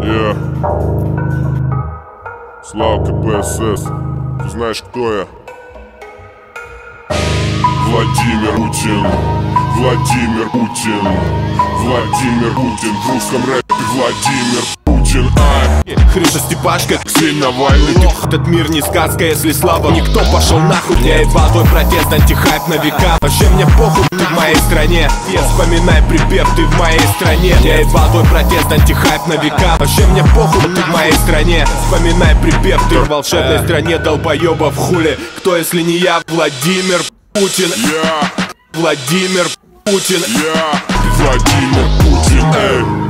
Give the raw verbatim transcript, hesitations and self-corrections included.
Yeah. Слава КПСС. Ты знаешь, кто я? Владимир Путин. Владимир Путин. Владимир Путин. В русском рэпе Владимир Путин. А Христа Степашка, Ксень Навальный. лох, этот мир не сказка, если слабо. Никто пошел нахуй, я ебал твой протест, антихайп на века. Вообще мне похуй, ты в моей стране. Я вспоминай припев, ты в моей стране. Я ебал твой протест, антихайп на века. Вообще мне похуй, ты в моей стране. Вспоминай припев, ты в волшебной стране долбоебов хули. Кто, если не я? Владимир Путин. Я. Владимир Путин. Я. Владимир Путин. Эй.